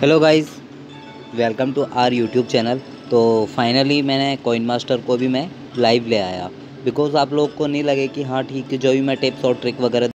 Hello guys, welcome to our YouTube channel. तो finally मैंने coinmaster को भी मैं लाइव ले आया। बिकॉज़ आप लोग को नहीं लगे कि हाँ ठीक है, जो भी मैं टिप्स और ट्रिक वगैरह